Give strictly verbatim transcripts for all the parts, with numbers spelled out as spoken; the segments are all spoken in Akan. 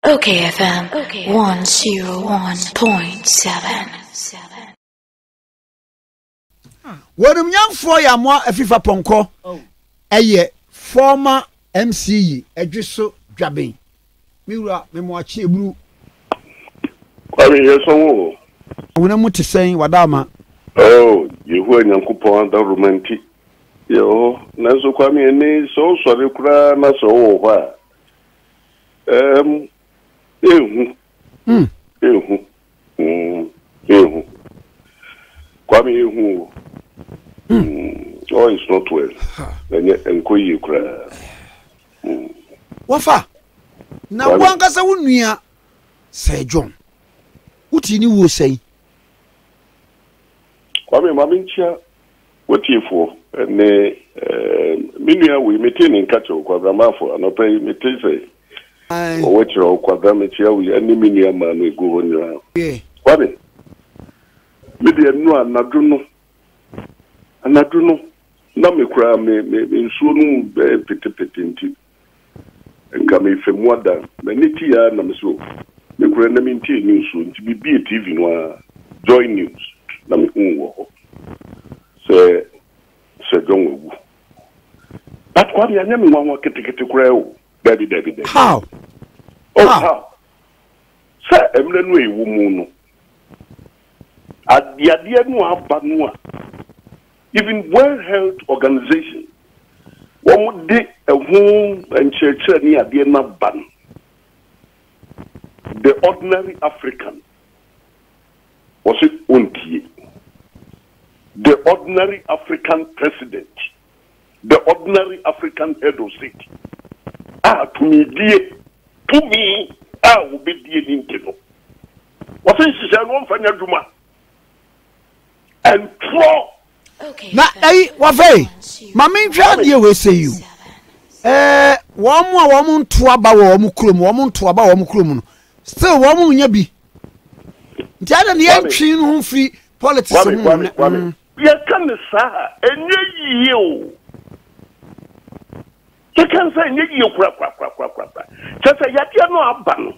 Okay F M one oh one point seven. Wonum nyamfo ya mo afifa ponko eye former M C E Edwiso Dwaben miwura memoachi eburu Kwame yeso wona muti sen wadama oh yehu anyankopon da romanti yo nazo kwame ene so sore kura na so wo hwa em ehu mm ehu mm ehu kwame ehu mm oh it's not well enye enkoyi kura mm wafa na wankasa wonua Sir John uti ni wo sei kwame mamincha wotifo ene eh minua we meteni nkacho kwa bramafo anope metese o wetro kwa bramachia we ene minua ma no ego wonwa eh kwame media nu anadu no anadu no na mekura me me nsuo no petepete nti nka me femu ada na niti ya na meso mekura na minti news nti bibi T V no Joy News na me hu wo se se jongu but kwa ya nyame nwa ketekete kura o baby baby baby how oh how, how? Sa emle no ewu mu no adiade no aba no even World Health Organization one day a home and church ni ade na ban the ordinary African was it untie the ordinary African president, the ordinary African head of state. Ah, to me, dear, to me, I will be dear in Kino. What is this? I won't find a Juma. And throw. Okay. na ai wafe mama ntwa de we say you eh wo mo wo mo nto aba wo mo krom wo mo nto aba wo mo krom no still wo mo nya bi nti ada ne yantwi no ho free politics ho ya kan sa enye yiye o ya kan sa enye yiye kura kura kura kura kura tata ya dia no aba no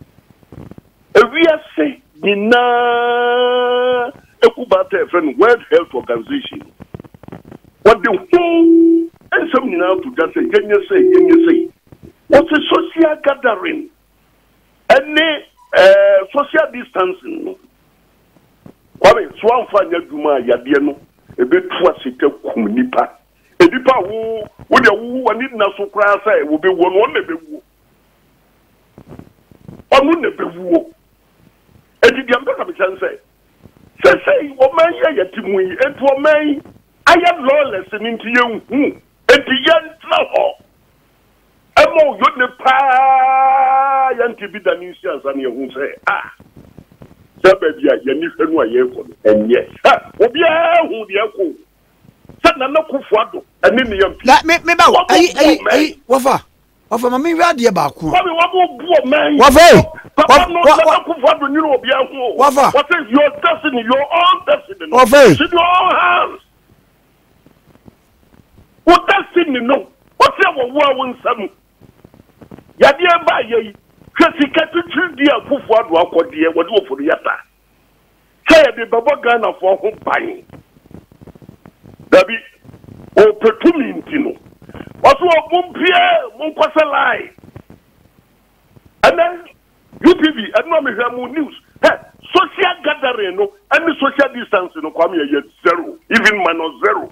ewiase nina ekubata e friend World Health Organization what the who and some nina to just say yenye say yenye say what's a social gathering and uh, social distancing kwame swan fanya djuma yade no ebetu asete kum nipa edipa wo wo de wo wani na so kra sai wo be wo no na be wo onu na be wo edidi am ka be chan sai sai sai wo man ya yatimu yi etu o man aya lawless ni nti ye hu enti ye ntra ho emo yo ne pa yanti bi da ni siansa ne hu sai ah baby ya ni fenu aye ko enye ha obi a hu de ko sana na kufu ado ene ne yam la me me ba ai ai ai wafa wafa mama wi ade ba ko wa me wa bo buo man wafa papa no na kufu ado ni obi a hu wafa what is your destiny your own destiny wafa it's your own hands what destiny no what you wa won sam ya de ba ye Kasika tutu dia kufu adu akodie wodi ofuru yata say de babo Ghana for ho ban dabi o petumi ntino waso obumpie mon kwase lai and then U P V and no me hwamu news hey social gathering no and social distancing no kwame ye zero even minus zero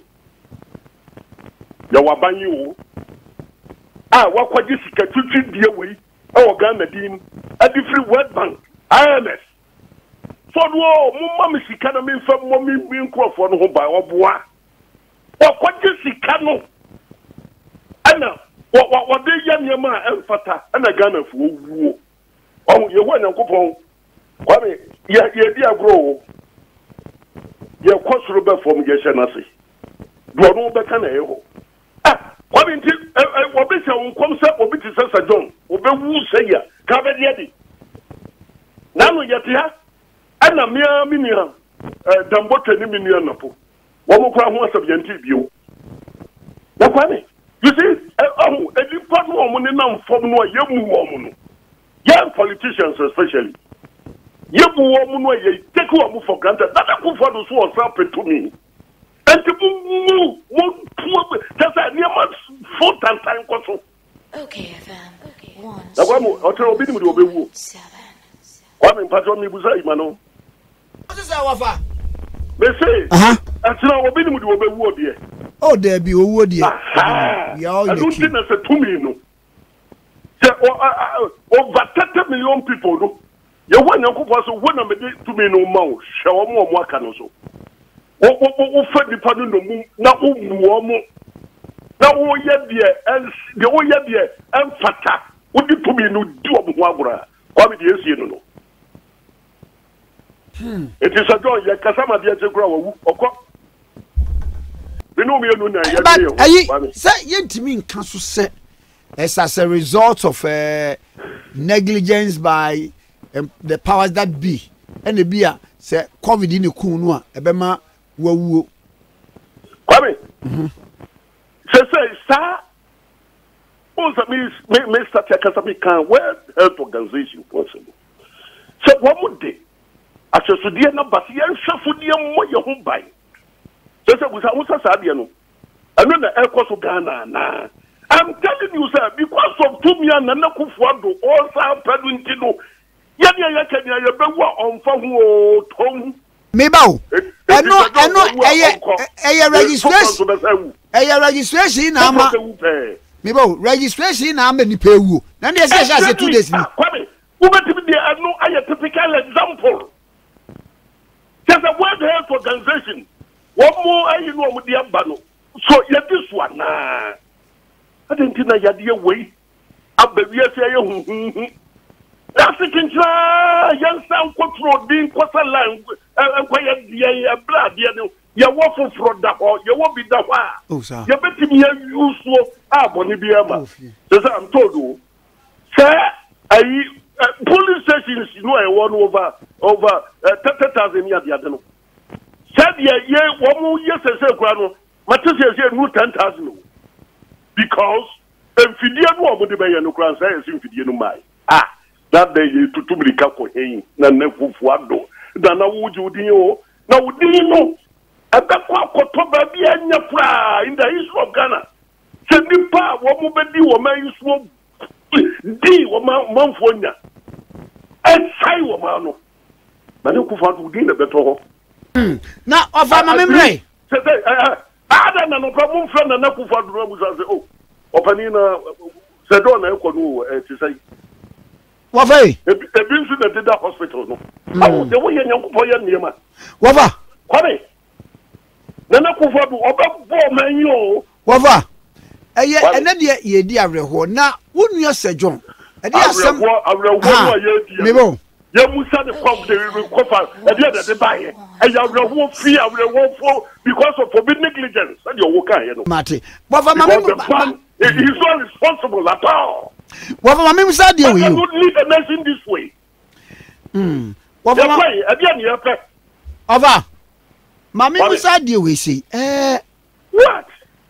ya wabanyi wo ah wakwaji sika tutu dia wei oh Ghana dim a different World Bank I M F so no mumma me sika na me fam mo me nkrofo no ho ba oboa wakwaje sika no ana wa wa de ya niam a emfata ana Ghana fu owuo oh ye ho nyankopon kwame ye ye di agro ye kwosoro be fom ye hye na se do no be kana ye ho ah kwame nti obi se wonkom se obi ti se Sir John obi wu se ya ka be de di nanu yete ha ana mia minia eh dambote ni minia napo wo mo kwa ho asab yanti bio ya kwame you see oh edi pa no mo ne nam fom no ye mu wo mo no young politicians especially. You woman where you take one for granted. That I could for those who are something to me. And to move, move, just a near much full time time control. Okay, fam. Okay. One. Now, one more. I'll tell you, will be seven. One in Patron Mibuza, Imano. What is our offer? They say, uh-huh. That's now what we will be wood here. Oh, there be a wood here. I don't think that's a two million. Over thirty million people, no. You want your couples who wouldn't be to me no more. Show more more can also. Oh, fed the pardon no moon. Now, oh, now, oh, yeah, dear, and the oh, yeah, dear, and fata. Would you to me no do of Wabra? What do you see? No. It is a joy. Ya Kasama dear to grow. Okay. We know me no. But I say, you to me, Council said, as a result of uh, negligence by um, the powers that be, and the beer say COVID in the Kunua, Ebema, wo. Kwame. Say, say, sir. Also, Mister Kasami can World Health Organization possible. So, what would they? As a Sudiana, but young Shafudian, what your home by. So, we have also Sabiano. I know the air course of Ghana. Nah. I'm telling you, sir, because of Tumia and Nakufuado, all Sam Pedwintino, Yanya Kenya, you better on Famu Tom. Mabel, I know, I know, a registration, a registration, Mabel, registration, I'm in the Peru. Then there's a two days. Who went to be there? No, I a typical example. There's a World Health Organization. One more, I know with the Abano. So, yeah, this one, nah. I didn't think I had the way. I'll be here. That's it. Young sound control being quite a line and quiet the blood. You walk from that or you won't be that way. Oh, sir. You're betting me useful. Ah, Bonnie Biama. Says I'm told you, sir, I police stations, you know, I won over over thirty thousand years. The other. Said, yeah, yeah, one more year, says Grano. Matthias said, no ten thousand. Because if you didn't know what the Bayer no crown says, if you didn't know, ah, that day you to me for him, Nanefu Fuado, Dana would you do? Now, do you know? At that Kotoba be in the history of Ghana. Send me pa, what movement do a man smoke D, what man for ya? And say, what man. Nanefu Fuado would be a better. Now, of my memory. I don't know problem friend and Naku for the Rose as oh, Opanina said, don't know to say. What way? A bit that did that hospital. Oh, the way you for your name. Wava? What? Nanaku for the four man you. Wava? A year and then ye dear reho. Now, wouldn't you say, John? And yes, some Mebo. You must have the pump the coffer at the end of the buy. And you will fear, you will fall because of forbidden negligence. And you're working, Marty. What for my man? He's not responsible at all. What for my mem said you would lead a nation this way. Hmm. What for my at the end, you have over. Mammy said you we see. Eh, what?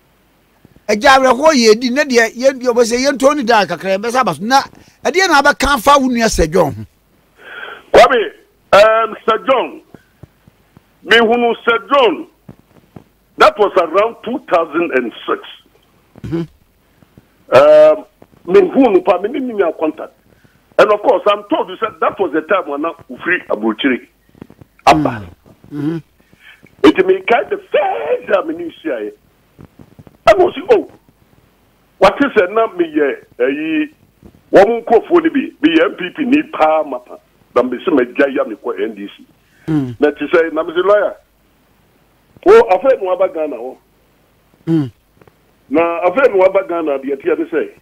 A jar of what ye did not yet. You was a young Tony Dark, a crabs. Not at the end of a can't find you, said John. Kwame, um, Sir John, me who Sir John, that was around two thousand six. Mm-hmm. Um, me who pa me me me contact, and of course I'm told you said that was the time when I free Abuchiri. Abba. Mm-hmm. It may kind of fair examination. I was oh, what is a name me ye? One ko for the be be M P P ni pa mapa. But me say me jaya me ko N D C. Mm. Na ti say na me say lawyer. Oh, afa no aba Ghana oh. Mm. Na afa no aba Ghana de tia de say.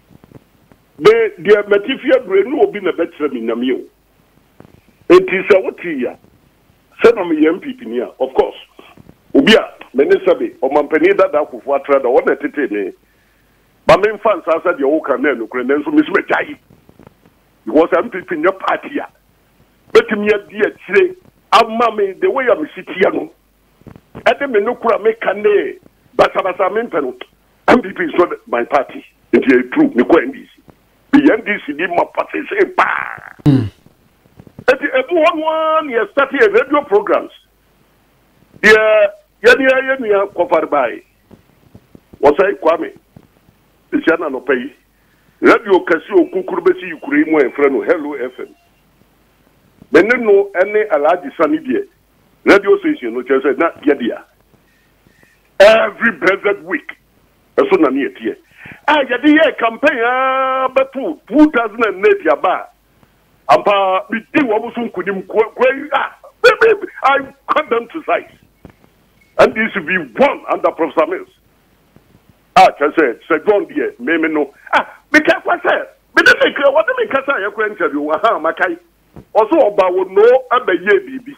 Be de matifia bre no obi na betre me nyame o. Enti say woti ya. Say na me M P P ni a, of course. Obi a me ne sabe o mampani da da akufo atra da wona tete ne. Ba me fan sa sa de o kan na no kure nso me say jai. Because M P P in your party. But me a dear today, I'm me the way I'm sitting here. At the menu, make a name, but I'm a man. M P P is not my party. It's a true, me go N D C. the N D C di ma party say pa eti ebu one one ye start a radio programs yeah ya ni ya ni ya cover by wasai Kwame isiana no pay radio kasi okunkuru besi yukure mu enfre no Hello F M menne no ene alaji sani die radio station no chese na ye dia every blessed week eso na ni etie ah ya di ye campaign ah betu two thousand eight ya ba ampa bi di wo musun kunim ko ah I cut them to size and this will be one under Professor Mills ah chese se don die me me no ah because what say me dey make what dey make say ya ko interview aha makai also oba wo no abaye bibi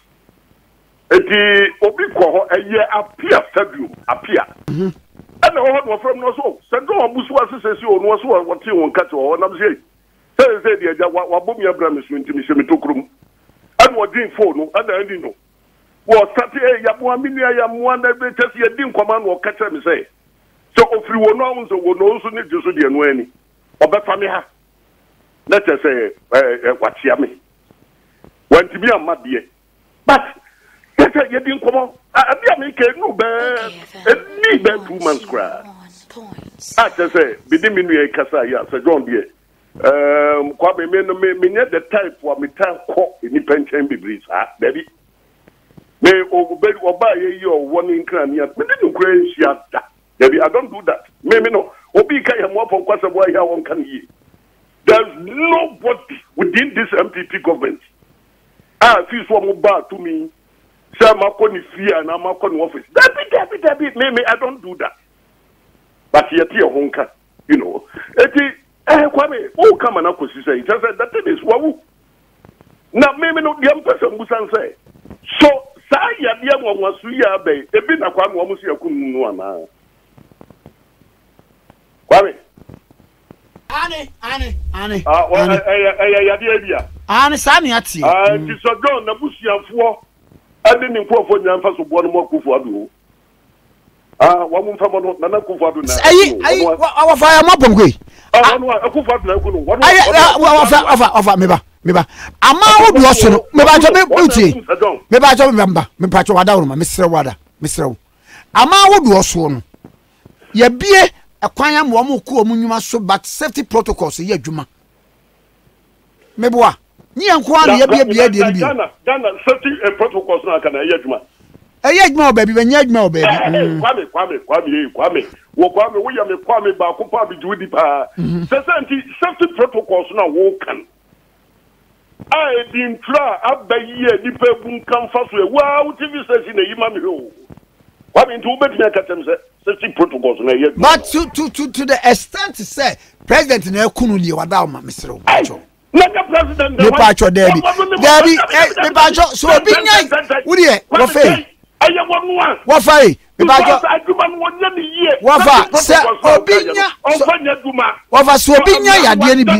eti obi ko ho eye appear stadium appear mhm and no ho from no so se do obusu asese o no so what ti won kate o na say say say dia wa bom ya bra me so ntimi se me tokrum and what din phone no and and no wo start e ya mo amini ya mo na be tese ya din kwama no kate me say so ofri wo no awon so wo no so ni jesu de no ani obefa me ha let us say eh watia me want to be a mad but yes, you didn't come on. I didn't no bad. Need that two months cry. I just say, Bidim in the Casa, yes, a John dear. Um, Kwame, me near the type for me time call in the pension be breeze, ah, baby. May obey or buy your one in crown yet, but didn't crazy that. Baby, I don't do that. Maybe no, Obi can more from Quasa boy, how one can ye. There's nobody within this M P P government. Ah, if you swam back to me, say I'm going to fear and I'm going to office. That bit, that bit, that bit. Maybe I don't do that. But yet, here, honka, you know. Eti, eh, Kwame, oh, come on, Uncle, she say. Just that thing is wahoo. Now, maybe not the young person who say. So, say, ya, the young one was three years bay. A bit of Kwame, almost a kunwana. Kwame. Annie, Annie, Annie. Ah, well, I, I, I, the idea. Annie, Sammy, at you. Ah, it's a gun, the bush, and four. I didn't go for the emphasis of one more Kufu. Ah, one from Nana Kufu. I, our fire mopum. Ah, a Kufu, one of Meba, Meba. A man would also, Meba, beauty. Meba, remember, Mepacho Wadama, Mister Wada, Mister A man would also. Ye be a quayam woman cool munima so but safety protocols, ye Juma. Meboa. Ni ankwa ye bia bia de bi Ghana Ghana safety protocols na kana yeduma eh yeduma baby when yeduma baby kwame kwame kwame kwame wo kwame wo ya me kwame ba ko pa bi judi pa safety safety protocols na wo kan ai din tra abaye ni pa bun kan fa so wa wo T V station na yima me ho kwame nti wo betumi akatem se safety protocols na yeduma but to to to to the extent to say president na ekunu li wada ma mesero Naka president me pacho Debbie Debbie me pacho so obi nyai wo de wo fe aye wonu a wo fa me pacho aduma no wonya ni ye wo fa se obi nya ofanya duma wo fa so obi nya yade ni bi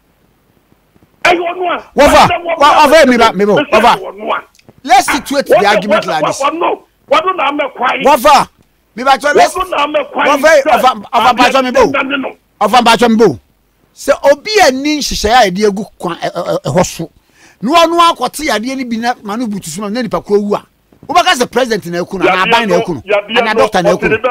aye wonu a wo fa wo fa me ba me bo wo fa let's situate the argument like this no wonu na me kwai wo fa me pacho let's wonu na me kwai wo fa wo fa pacho me bo wo fa pacho me bo se obi ani nhihye ya ede egu kwan ehoso no onu akote yade ni bi na manu butusu na nipa ko wu a wo baka se president na ekunu na aban na ekunu na doctor na ekunu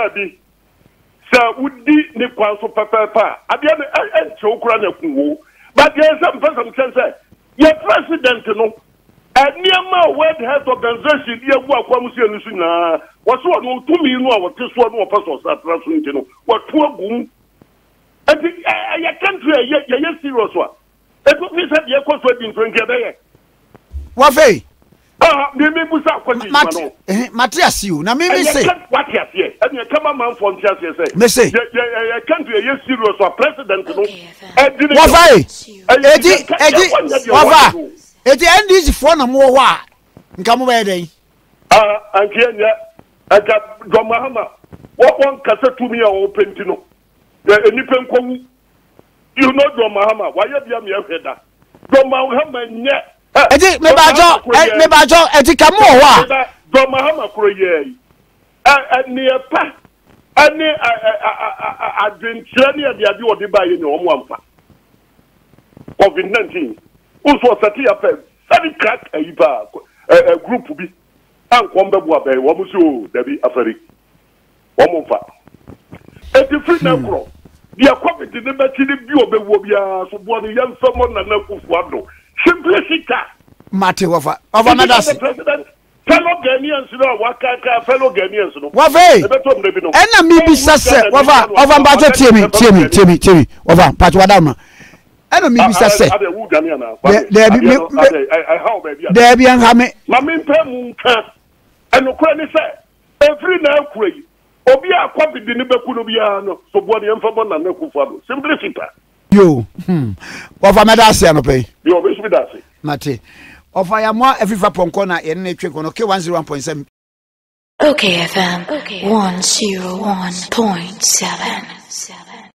se udi ni kwan so pepepa ade na enche okura na kunwo but there is some person can say your president no eniema world health organization ye gu akwa musu enu su na wo so no tumi nu a wo te so no person sa tra so nti no wo to agum and your country, you're serious one. It would be said you're consulting to get what way? Ah, maybe Musa, Matthias, you now maybe say what you say, and you come a man from just say, may say, your country, you're serious or president. What way? Eddie, Eddie, what way? Eddie, and this for no more what? Come away, day. Ah, and Kenya, I got Gomahama. What one cassette to me or open to know? Nipen kowu you know do mahama why you bia me ehweda do mahama nye edi me bajo me bajo edi kamo ho a do mahama kro ye eh ni epa ani adwentia ni ade ade odi ba ye ni omo amfa covid nineteen also sati afẹ sani crack ayi ba ẹ group bi ankọ mbẹ bu abẹ wọn si o dabi afẹri wọn fa eti free na kuro dia covid ne bẹ ti ni bi o bẹ wo bia so bo ni yan fẹmọ na na kufu ado simplicity mate wafa wafa na das fellow Ghanaians no wakaka fellow Ghanaians no wafa ena mi bi sase wafa wafa mbaje tiemi tiemi tiemi tiemi wafa patwa down ena mi bi sase de bi de bi an ha me ma me mpem nka enokura ni se every na akura yi obi akwa bidi ni beku no bia no so bo ne mfa bo na na kufa do simplicity yo hmm wafa medase anope yo be su dase mate ofa ya mwa efifa ponko na ye ne twe kono K one oh one point seven O K F M one oh one point seven.